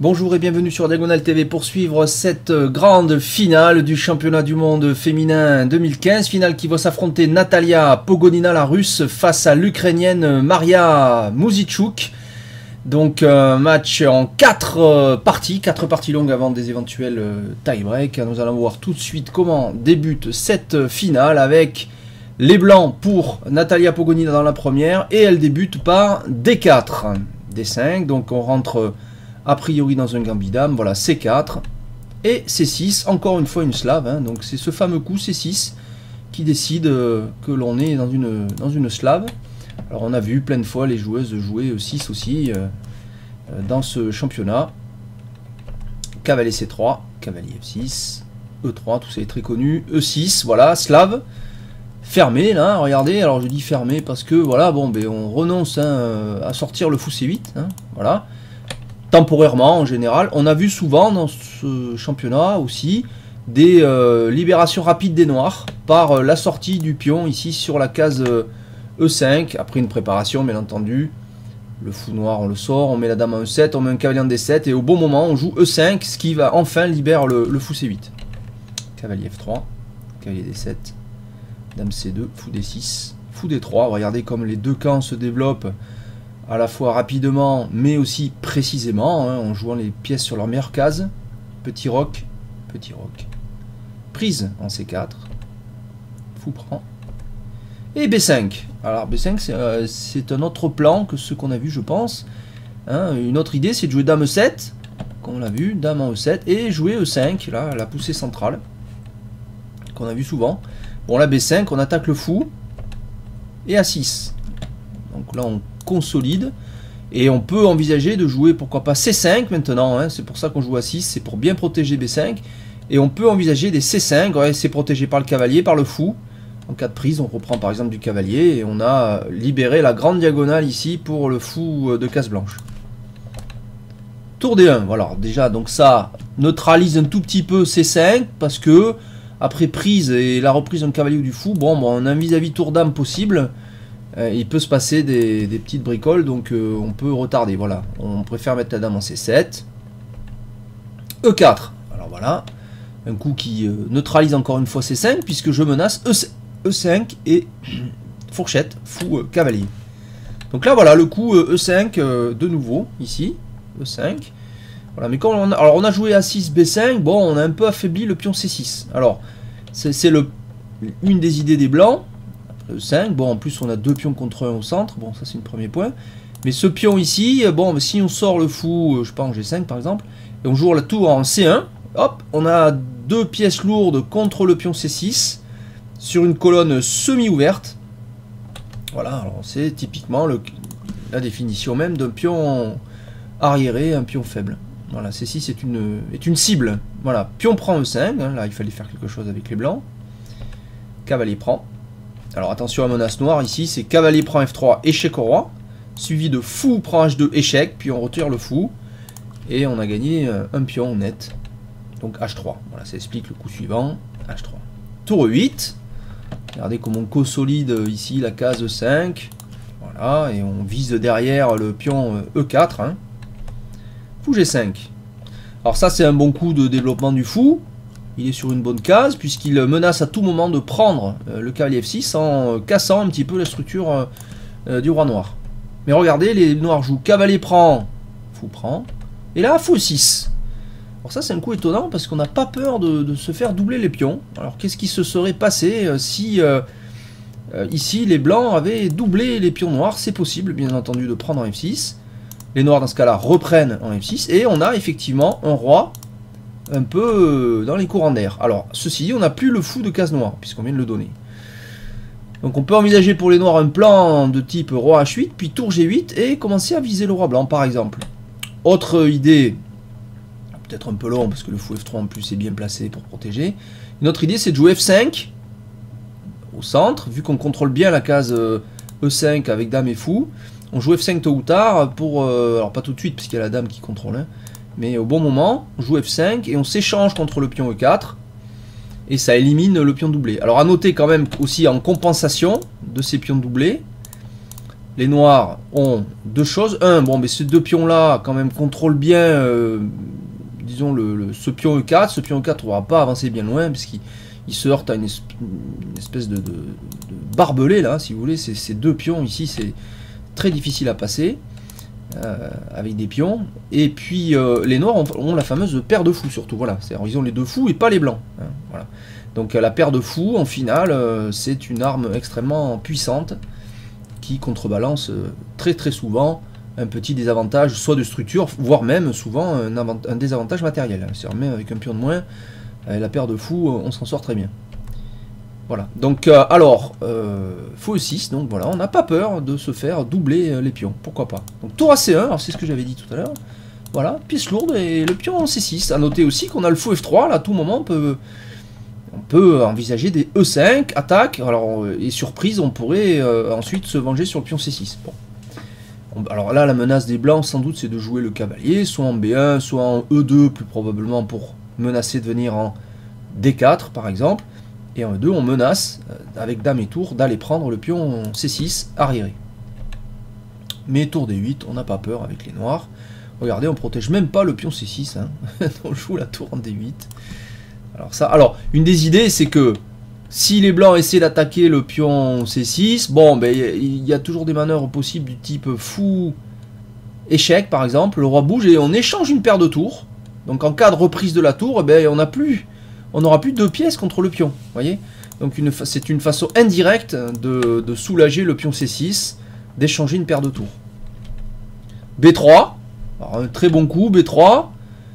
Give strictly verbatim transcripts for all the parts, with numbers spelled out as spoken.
Bonjour et bienvenue sur Diagonale T V pour suivre cette grande finale du championnat du monde féminin deux mille quinze. Finale qui va s'affronter Natalia Pogonina, la russe, face à l'ukrainienne Maria Muzychuk. Donc un match en quatre parties, quatre parties longues avant des éventuels tie-break. Nous allons voir tout de suite comment débute cette finale avec les blancs pour Natalia Pogonina dans la première. Et elle débute par D quatre, D cinq, donc on rentre a priori dans un gambit-dame, voilà C quatre et C six, encore une fois une slave, hein, donc c'est ce fameux coup C six qui décide euh, que l'on est dans une, dans une slave. Alors on a vu plein de fois les joueuses jouer six aussi euh, euh, dans ce championnat. Cavalier C trois, cavalier F six, E trois, tout ça est très connu, E six, voilà, slave. Fermé là, regardez, alors je dis fermé parce que voilà, bon ben on renonce hein, à sortir le fou C huit, hein, voilà. Temporairement en général, on a vu souvent dans ce championnat aussi des euh, libérations rapides des noirs par euh, la sortie du pion ici sur la case euh, E cinq, après une préparation bien entendu. Le fou noir on le sort, on met la dame en E sept, on met un cavalier en D sept et au bon moment on joue E cinq, ce qui va enfin libérer le, le fou C huit. Cavalier F trois, cavalier D sept, dame C deux, fou D six, fou D trois. Regardez comme les deux camps se développent à la fois rapidement mais aussi précisément, hein, en jouant les pièces sur leur meilleure case. Petit roc, petit roc, prise en C quatre, fou prend, et B cinq. Alors B cinq c'est euh, un autre plan que ce qu'on a vu je pense, hein. Une autre idée c'est de jouer dame E sept, comme on l'a vu, dame en E sept, et jouer E cinq, là la poussée centrale, qu'on a vu souvent. Bon là B cinq, on attaque le fou, et A six, donc là on consolide et on peut envisager de jouer pourquoi pas C cinq maintenant, hein, c'est pour ça qu'on joue A six, c'est pour bien protéger B cinq, et on peut envisager des C cinq, ouais, c'est protégé par le cavalier, par le fou. En cas de prise on reprend par exemple du cavalier et on a libéré la grande diagonale ici pour le fou de case blanche. Tour D un, voilà, déjà donc ça neutralise un tout petit peu C cinq parce que après prise et la reprise d'un cavalier ou du fou, bon, bon on a un vis-à-vis tour dame possible. Euh, il peut se passer des, des petites bricoles, donc euh, on peut retarder, voilà. On préfère mettre la dame en C sept. E quatre, alors voilà, un coup qui euh, neutralise encore une fois C cinq, puisque je menace E cinq et fourchette, fou, euh, cavalier. Donc là voilà, le coup euh, E cinq euh, de nouveau, ici, E cinq. Voilà, mais quand on a, alors on a joué A six, B cinq, bon, on a un peu affaibli le pion C six. Alors, c'est une des idées des blancs. E cinq, bon en plus on a deux pions contre un au centre, bon ça c'est le premier point. Mais ce pion ici, bon si on sort le fou, je sais pas en G cinq par exemple, et on joue la tour en C un, hop, on a deux pièces lourdes contre le pion C six, sur une colonne semi-ouverte. Voilà, alors c'est typiquement le, la définition même d'un pion arriéré, un pion faible. Voilà, C six est une, est une cible. Voilà, pion prend E cinq, hein, là il fallait faire quelque chose avec les blancs. Cavalier prend. Alors attention à menace noire, ici c'est cavalier prend F trois, échec au roi, suivi de fou prend H deux, échec, puis on retire le fou, et on a gagné un pion net, donc H trois, voilà ça explique le coup suivant, H trois. Tour E huit, regardez comment on consolide ici la case E cinq, voilà, et on vise derrière le pion E quatre, hein. Fou G cinq, alors ça c'est un bon coup de développement du fou. Il est sur une bonne case puisqu'il menace à tout moment de prendre euh, le cavalier F six en euh, cassant un petit peu la structure euh, euh, du roi noir. Mais regardez, les noirs jouent cavalier prend, fou prend, et là fou six. Alors ça c'est un coup étonnant parce qu'on n'a pas peur de, de se faire doubler les pions. Alors qu'est-ce qui se serait passé euh, si euh, euh, ici les blancs avaient doublé les pions noirs? C'est possible bien entendu de prendre en F six. Les noirs dans ce cas là reprennent en F six et on a effectivement un roi un peu dans les courants d'air. Alors, ceci dit, on n'a plus le fou de case noire, puisqu'on vient de le donner. Donc on peut envisager pour les noirs un plan de type roi H huit, puis tour G huit, et commencer à viser le roi blanc, par exemple. Autre idée, peut-être un peu long, parce que le fou F trois en plus est bien placé pour protéger. Une autre idée, c'est de jouer F cinq, au centre, vu qu'on contrôle bien la case E cinq avec dame et fou. On joue F cinq tôt ou tard, pour, euh, alors pas tout de suite, puisqu'il y a la dame qui contrôle, hein. Mais au bon moment, on joue F cinq et on s'échange contre le pion E quatre. Et ça élimine le pion doublé. Alors à noter quand même aussi en compensation de ces pions doublés, les noirs ont deux choses. Un, bon, mais ces deux pions-là, quand même, contrôlent bien, euh, disons, le, le, ce pion E quatre. Ce pion E quatre ne pourra pas avancer bien loin, puisqu'il il se heurte à une, espèce, une espèce de, de, de barbelé, là, si vous voulez. Ces, ces deux pions, ici, c'est très difficile à passer, euh, avec des pions. Et puis, euh, les noirs ont, ont la fameuse paire de fous, surtout. Voilà, c'est-à-dire, ils ont les deux fous et pas les blancs. Hein, voilà. Donc, la paire de fous, en finale, euh, c'est une arme extrêmement puissante, qui contrebalance très très souvent un petit désavantage, soit de structure, voire même souvent un, un désavantage matériel. C'est-à-dire même avec un pion de moins, la paire de fous, on s'en sort très bien. Voilà. Donc euh, alors, euh, fou E six, donc voilà, on n'a pas peur de se faire doubler les pions, pourquoi pas. Donc tour à C un, alors c'est ce que j'avais dit tout à l'heure. Voilà, pièce lourde et le pion en C six. À noter aussi qu'on a le fou F trois, là à tout moment on peut... On peut envisager des E cinq, attaque, alors, et surprise, on pourrait euh, ensuite se venger sur le pion C six. Bon. On, alors là, la menace des blancs, sans doute, c'est de jouer le cavalier, soit en B un, soit en E deux, plus probablement pour menacer de venir en D quatre, par exemple. Et en E deux, on menace, euh, avec dame et tour, d'aller prendre le pion C six arriéré. Mais tour D huit, on n'a pas peur avec les noirs. Regardez, on protège même pas le pion C six, hein. On joue la tour en D huit. Alors, ça, alors, une des idées, c'est que si les blancs essaient d'attaquer le pion C six, bon, ben, il y a toujours des manœuvres possibles du type fou, échec, par exemple. Le roi bouge et on échange une paire de tours. Donc, en cas de reprise de la tour, eh ben, on n'a plus, on n'aura plus deux pièces contre le pion. Voyez. Donc, c'est une façon indirecte de, de soulager le pion C six, d'échanger une paire de tours. B trois, alors, un très bon coup, B trois.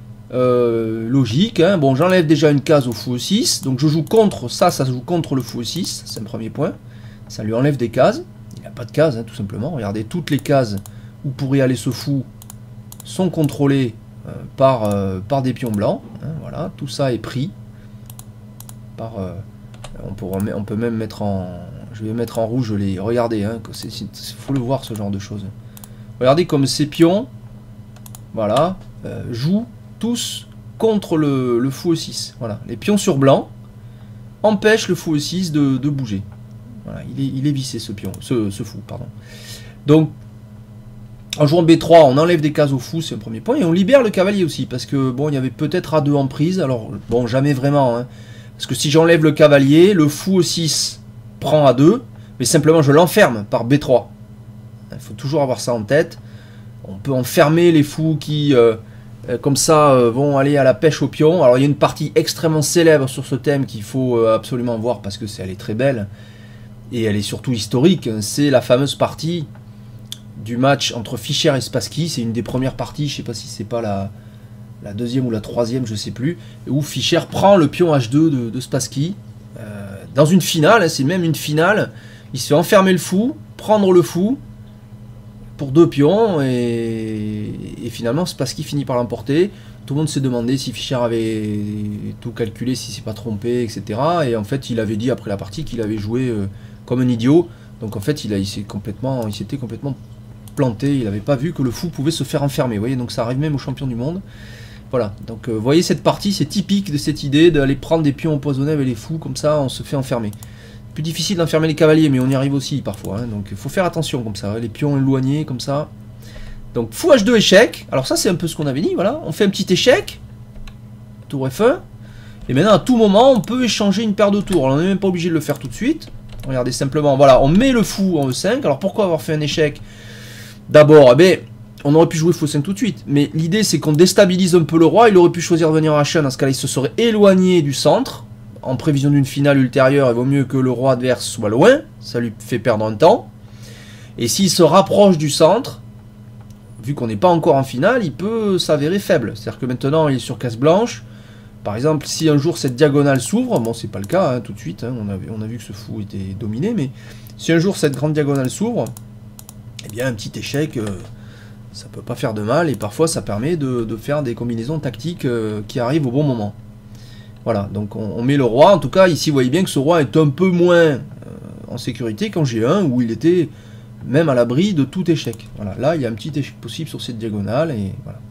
Euh, logique, hein. Bon, j'enlève déjà une case au fou E six, donc je joue contre ça, ça joue contre le fou E six, c'est un premier point. Ça lui enlève des cases, il n'a pas de cases, hein, tout simplement. Regardez, toutes les cases où pourrait aller ce fou sont contrôlées euh, par, euh, par des pions blancs. Hein, voilà, tout ça est pris par. Euh, on, peut, on peut même mettre en. Je vais mettre en rouge les. Regardez, hein, il faut le voir ce genre de choses. Regardez comme ces pions, voilà, euh, jouent tous contre le, le fou E six. Voilà. Les pions sur blanc empêchent le fou E six de, de bouger. Voilà. Il, est, il est vissé ce pion, ce, ce fou, pardon. Donc, en jouant B trois, on enlève des cases au fou, c'est un premier point, et on libère le cavalier aussi, parce que bon, il y avait peut-être A deux en prise, alors bon, jamais vraiment, hein, parce que si j'enlève le cavalier, le fou E six prend A deux, mais simplement je l'enferme par B trois. Il faut toujours avoir ça en tête. On peut enfermer les fous qui... Euh, comme ça, euh, vont aller à la pêche au pion. Alors il y a une partie extrêmement célèbre sur ce thème qu'il faut euh, absolument voir parce que c'est, elle est très belle et elle est surtout historique. C'est la fameuse partie du match entre Fischer et Spassky. C'est une des premières parties, je ne sais pas si c'est pas la, la deuxième ou la troisième, je ne sais plus, où Fischer prend le pion H deux de, de Spassky euh, dans une finale, hein, c'est même une finale. Il se fait enfermer le fou, prendre le fou pour deux pions et, et finalement Spassky finit par l'emporter. Tout le monde s'est demandé si Fischer avait tout calculé, si s'est pas trompé, et cetera. Et en fait, il avait dit après la partie qu'il avait joué euh, comme un idiot. Donc en fait, il, a, il s'est complètement, il s'était complètement planté. Il n'avait pas vu que le fou pouvait se faire enfermer. Vous voyez, donc ça arrive même aux champions du monde. Voilà. Donc euh, vous voyez cette partie, c'est typique de cette idée d'aller prendre des pions empoisonnés avec les fous comme ça, on se fait enfermer. Plus difficile d'enfermer les cavaliers, mais on y arrive aussi parfois. Hein, donc il faut faire attention comme ça, hein, les pions éloignés comme ça. Donc fou H deux échec. Alors ça c'est un peu ce qu'on avait dit, voilà. On fait un petit échec. Tour F un. Et maintenant à tout moment on peut échanger une paire de tours. Alors, on n'est même pas obligé de le faire tout de suite. Regardez simplement, voilà, on met le fou en E cinq. Alors pourquoi avoir fait un échec? D'abord, eh bien, on aurait pu jouer fou E cinq tout de suite. Mais l'idée c'est qu'on déstabilise un peu le roi. Il aurait pu choisir de venir en H un. Dans ce cas-là, il se serait éloigné du centre. En prévision d'une finale ultérieure, il vaut mieux que le roi adverse soit loin, ça lui fait perdre un temps. Et s'il se rapproche du centre, vu qu'on n'est pas encore en finale, il peut s'avérer faible. C'est-à-dire que maintenant il est sur case blanche. Par exemple, si un jour cette diagonale s'ouvre, bon c'est pas le cas hein, tout de suite, hein, on, a, on a vu que ce fou était dominé, mais si un jour cette grande diagonale s'ouvre, eh bien un petit échec, euh, ça peut pas faire de mal, et parfois ça permet de, de faire des combinaisons tactiques euh, qui arrivent au bon moment. Voilà, donc on, on met le roi, en tout cas ici vous voyez bien que ce roi est un peu moins euh, en sécurité qu'en G un où il était même à l'abri de tout échec. Voilà, là il y a un petit échec possible sur cette diagonale et voilà.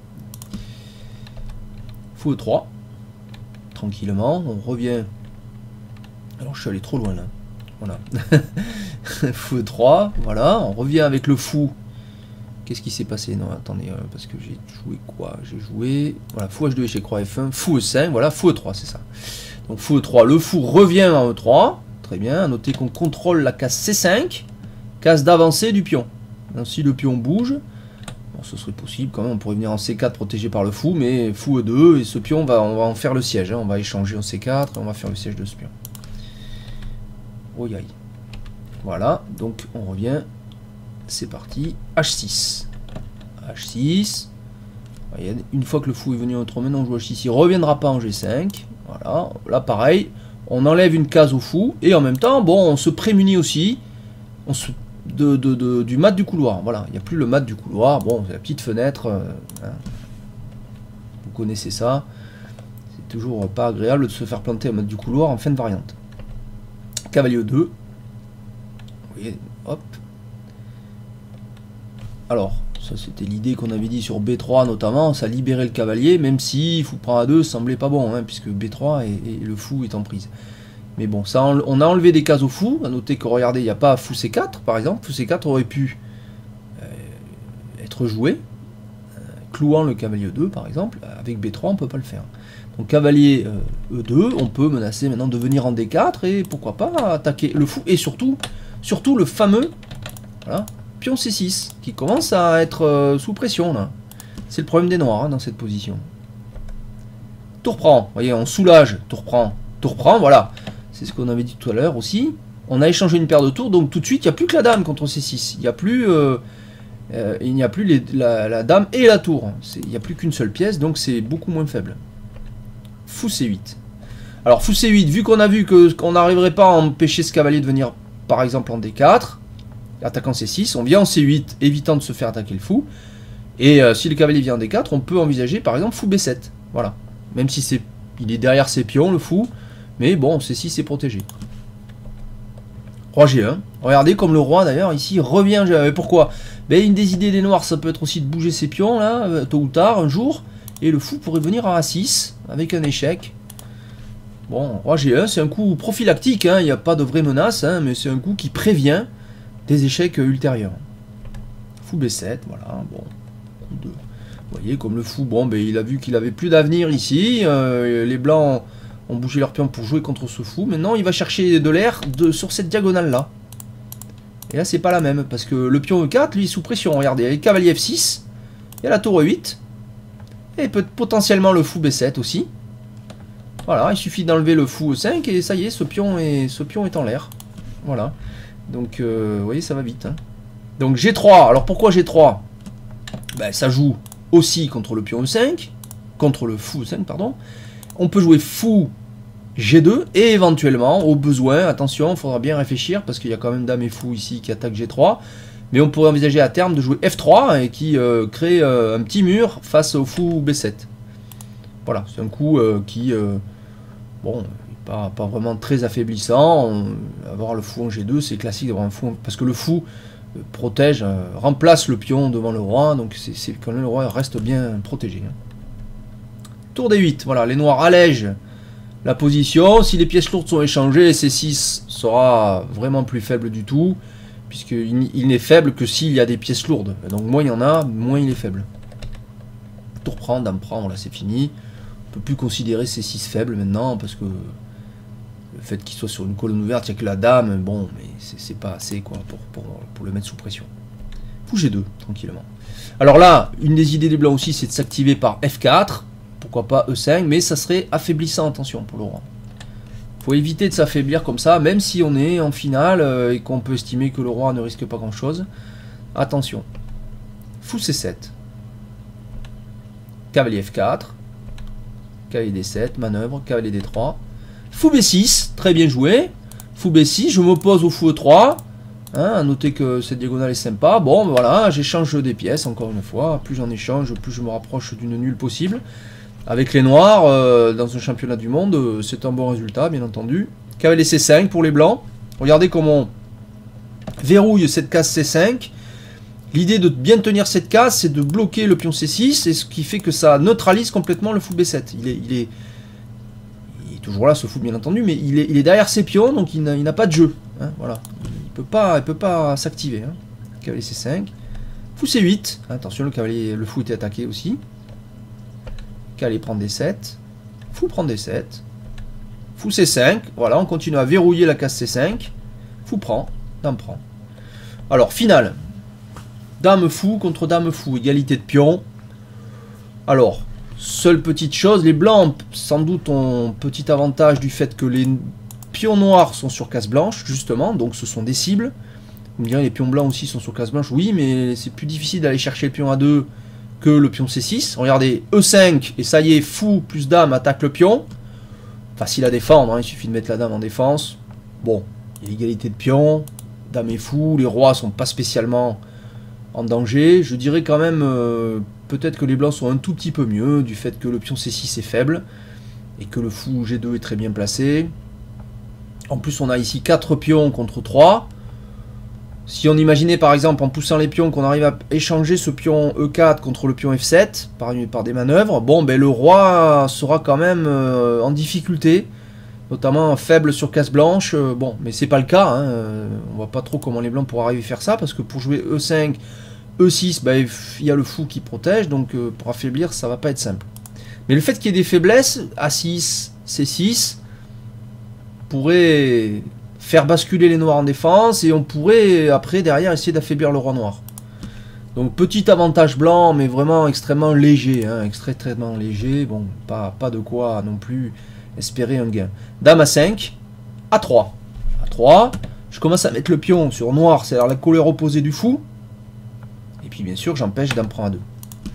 Fou E trois, tranquillement, on revient. Alors je suis allé trop loin là, Voilà. Fou E trois, voilà, on revient avec le fou. Qu'est-ce qui s'est passé? Non, attendez, euh, parce que j'ai joué quoi? J'ai joué, voilà, fou H deux échec roi F un, fou E cinq, voilà, fou E trois, c'est ça. Donc fou E trois, le fou revient en E trois, très bien, à noter qu'on contrôle la case C cinq, case d'avancée du pion. Donc, si le pion bouge, bon, ce serait possible quand même, on pourrait venir en C quatre protégé par le fou, mais fou E deux, et ce pion, va, on va en faire le siège, hein, on va échanger en C quatre, et on va faire le siège de ce pion. Oh, aïe. Voilà, donc on revient, c'est parti, H six. H six, une fois que le fou est venu en trop, maintenant on joue H six, il ne reviendra pas en G cinq. Voilà, là pareil, on enlève une case au fou, et en même temps, bon, on se prémunit aussi on se, de, de, de, du mat du couloir. Voilà, il n'y a plus le mat du couloir, bon, c'est la petite fenêtre, euh, hein. Vous connaissez ça, c'est toujours pas agréable de se faire planter au mat du couloir en fin de variante. Cavalier E deux. Vous voyez, hop. Alors, ça c'était l'idée qu'on avait dit sur B trois notamment, ça libérait le cavalier, même si fou prend A deux semblait pas bon, hein, puisque B trois et, et le fou est en prise. Mais bon, ça on a enlevé des cases au fou, à noter que regardez, il n'y a pas fou C quatre par exemple, fou C quatre aurait pu euh, être joué, euh, clouant le cavalier E deux par exemple, avec B trois on peut pas le faire. Donc cavalier euh, E deux, on peut menacer maintenant de venir en D quatre et pourquoi pas attaquer le fou, et surtout, surtout le fameux, voilà, pion C six, qui commence à être euh, sous pression là. C'est le problème des noirs hein, dans cette position. Tour prend, vous voyez, on soulage, tour prend, tour prend, voilà. C'est ce qu'on avait dit tout à l'heure aussi. On a échangé une paire de tours, donc tout de suite, il n'y a plus que la dame contre C six. Il n'y a plus, euh, euh, il n'y a plus les, la, la dame et la tour. Il n'y a plus qu'une seule pièce, donc c'est beaucoup moins faible. Fou C huit. Alors fou C huit, vu qu'on a vu que qu'on n'arriverait pas à empêcher ce cavalier de venir, par exemple, en D quatre, attaquant C six, on vient en C huit, évitant de se faire attaquer le fou. Et euh, si le cavalier vient en D quatre, on peut envisager, par exemple, fou B sept. Voilà. Même si c'est, il est derrière ses pions, le fou. Mais bon, C six est protégé. Roi G un. Regardez comme le roi, d'ailleurs, ici, revient. Pourquoi? Ben, une des idées des noirs, ça peut être aussi de bouger ses pions, là, tôt ou tard, un jour. Et le fou pourrait venir à A six, avec un échec. Bon, roi G un, c'est un coup prophylactique, hein, il n'y a pas de vraie menace, hein, mais c'est un coup qui prévient des échecs ultérieurs. Fou B sept, voilà, bon. Coup deux. Vous voyez, comme le fou, bon, ben, il a vu qu'il avait plus d'avenir ici. Euh, les blancs ont bougé leur pion pour jouer contre ce fou. Maintenant, il va chercher de l'air sur cette diagonale-là. Et là, c'est pas la même, parce que le pion E quatre, lui, est sous pression. Regardez, il y a le cavalier F six, il y a la tour E huit, et peut potentiellement le fou B sept aussi. Voilà, il suffit d'enlever le fou E cinq, et ça y est, ce pion est, ce pion est en l'air. Voilà. Donc, euh, vous voyez, ça va vite. Hein. Donc, G trois. Alors, pourquoi G trois? Ben, ça joue aussi contre le pion E cinq, contre le fou E cinq, pardon. On peut jouer fou G deux, et éventuellement, au besoin, attention, il faudra bien réfléchir, parce qu'il y a quand même dame et fou ici qui attaquent G trois, mais on pourrait envisager à terme de jouer F trois, et qui euh, crée euh, un petit mur face au fou B sept. Voilà, c'est un coup euh, qui, euh, bon, pas, pas vraiment très affaiblissant. On, avoir le fou en G deux, c'est classique d'avoir un fou, parce que le fou euh, protège, euh, remplace le pion devant le roi, donc c'est quand le roi reste bien protégé. Hein. Tour D huit, voilà, les noirs allègent la position. Si les pièces lourdes sont échangées, C six sera vraiment plus faible du tout, puisqu'il il n'est faible que s'il y a des pièces lourdes. Donc moins il y en a, moins il est faible. Tour prend, dame prend, voilà, c'est fini. On ne peut plus considérer C six faible maintenant, parce que le fait qu'il soit sur une colonne ouverte, il n'y a que la dame, bon, mais c'est pas assez quoi pour, pour, pour le mettre sous pression. Fou G deux, tranquillement. Alors là, une des idées des blancs aussi, c'est de s'activer par F quatre. Pourquoi pas E cinq, mais ça serait affaiblissant, attention, pour le roi. Il faut éviter de s'affaiblir comme ça, même si on est en finale euh, et qu'on peut estimer que le roi ne risque pas grand-chose. Attention. Fou C sept. Cavalier F quatre. Cavalier D sept, manœuvre, cavalier D trois. Fou B six, très bien joué. Fou B six, je m'oppose au fou E trois. Hein, à noter que cette diagonale est sympa. Bon, voilà, j'échange des pièces, encore une fois. Plus j'en échange, plus je me rapproche d'une nulle possible. Avec les noirs, euh, dans un championnat du monde, euh, c'est un bon résultat, bien entendu. Cavalier C cinq pour les blancs. Regardez comment on verrouille cette case C cinq. L'idée de bien tenir cette case, c'est de bloquer le pion C six, et ce qui fait que ça neutralise complètement le fou B sept. Il est, il est, il est toujours là, ce fou, bien entendu, mais il est, il est derrière ses pions, donc il n'a pas de jeu. Hein, voilà. Il peut pas, il peut pas s'activer. Hein. Cavalier C cinq. Fou C huit. Attention, le cavalier, le fou était attaqué aussi. Cavalier prend D sept. Fou prend D sept. Fou C cinq. Voilà, on continue à verrouiller la case C cinq. Fou prend. Dame prend. Alors, finale. Dame fou contre dame fou. Égalité de pion. Alors, seule petite chose, les blancs, sans doute, ont un petit avantage du fait que les pions noirs sont sur case blanche, justement. Donc, ce sont des cibles. Vous me direz, les pions blancs aussi sont sur case blanche. Oui, mais c'est plus difficile d'aller chercher le pion A deux que le pion C six. Regardez, E cinq, et ça y est, fou plus dame attaque le pion. Facile à défendre, hein, il suffit de mettre la dame en défense. Bon, il y a l'égalité de pion. Dame et fou, les rois sont pas spécialement en danger. Je dirais quand même, euh, peut-être que les blancs sont un tout petit peu mieux, du fait que le pion C six est faible, et que le fou G deux est très bien placé. En plus, on a ici quatre pions contre trois. Si on imaginait par exemple en poussant les pions qu'on arrive à échanger ce pion E quatre contre le pion F sept par, par des manœuvres, bon ben le roi sera quand même euh, en difficulté, notamment faible sur case blanche. Euh, bon, mais c'est pas le cas, hein, euh, on voit pas trop comment les blancs pourraient arriver à faire ça, parce que pour jouer E cinq, E six, ben, il y a le fou qui protège, donc euh, pour affaiblir ça va pas être simple. Mais le fait qu'il y ait des faiblesses, A six, C six, pourrait faire basculer les noirs en défense, et on pourrait après derrière essayer d'affaiblir le roi noir. Donc petit avantage blanc, mais vraiment extrêmement léger, hein, extrêmement léger, bon, pas, pas de quoi non plus espérer un gain. Dame A cinq, A trois. A trois, je commence à mettre le pion sur noir, c'est-à-dire la couleur opposée du fou, et puis bien sûr j'empêche dame prend A deux.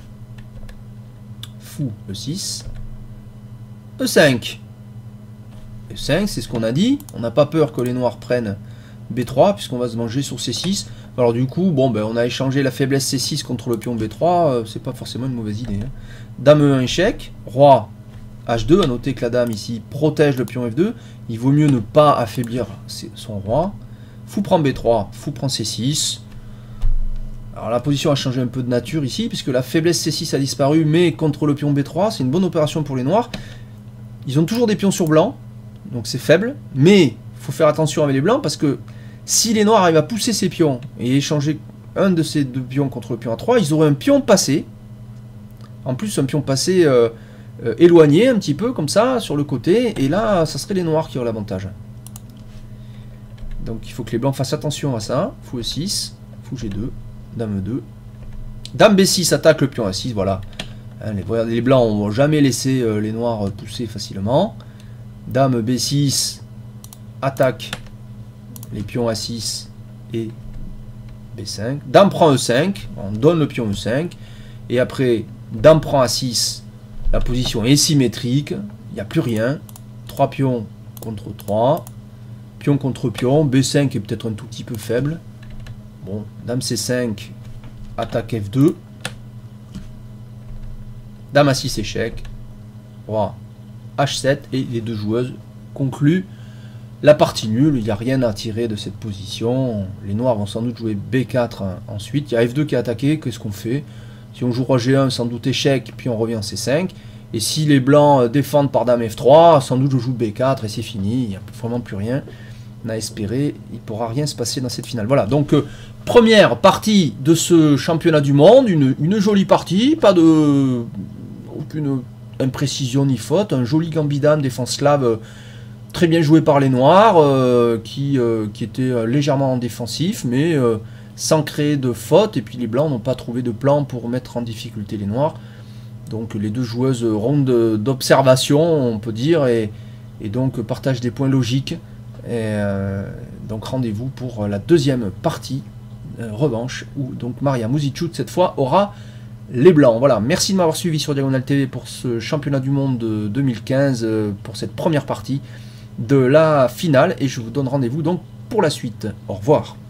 Fou E six, E cinq. E cinq, c'est ce qu'on a dit. On n'a pas peur que les noirs prennent B trois, puisqu'on va se manger sur C six. Alors du coup, bon, ben, on a échangé la faiblesse C six contre le pion B trois. Euh, c'est pas forcément une mauvaise idée. Hein. Dame E un échec. Roi H deux. À noter que la dame ici protège le pion F deux. Il vaut mieux ne pas affaiblir son roi. Fou prend B trois. Fou prend C six. Alors la position a changé un peu de nature ici, puisque la faiblesse C six a disparu, mais contre le pion B trois, c'est une bonne opération pour les noirs. Ils ont toujours des pions sur blanc. Donc c'est faible, mais il faut faire attention avec les blancs, parce que si les noirs arrivent à pousser ces pions et échanger un de ces deux pions contre le pion A trois, ils auraient un pion passé, en plus un pion passé euh, euh, éloigné un petit peu comme ça sur le côté, et là ça serait les noirs qui auraient l'avantage. Donc il faut que les blancs fassent attention à ça. Fou E six, fou G deux, dame E deux, dame B six attaque le pion A six, voilà. Hein, les, les blancs n'ont jamais laissé euh, les noirs pousser facilement. Dame B six attaque les pions A six et B cinq. Dame prend E cinq, on donne le pion E cinq. Et après, dame prend A six, la position est symétrique, il n'y a plus rien. trois pions contre trois. Pion contre pion, B cinq est peut-être un tout petit peu faible. Bon, dame C cinq, attaque F deux. Dame A six échec. Roi H sept, et les deux joueuses concluent la partie nulle. Il n'y a rien à tirer de cette position. Les noirs vont sans doute jouer B quatre ensuite. Il y a F deux qui est attaqué. Qu'est-ce qu'on fait? Si on joue roi G un, sans doute échec, puis on revient en C cinq. Et si les blancs défendent par dame F trois, sans doute je joue B quatre et c'est fini. Il n'y a vraiment plus rien à espérer. Il ne pourra rien se passer dans cette finale. Voilà, donc euh, première partie de ce championnat du monde. Une, une jolie partie, pas de... aucune imprécision ni faute, un joli gambit dame, défense slave, euh, très bien joué par les noirs, euh, qui, euh, qui était euh, légèrement en défensif, mais euh, sans créer de faute, et puis les blancs n'ont pas trouvé de plan pour mettre en difficulté les noirs. Donc les deux joueuses rondes d'observation, on peut dire, et, et donc partagent des points logiques. Et, euh, donc rendez-vous pour la deuxième partie, euh, revanche, où donc Maria Muzichut, cette fois, aura les blancs. Voilà, merci de m'avoir suivi sur Diagonale T V pour ce championnat du monde de deux mille quinze, pour cette première partie de la finale, et je vous donne rendez-vous donc pour la suite. Au revoir.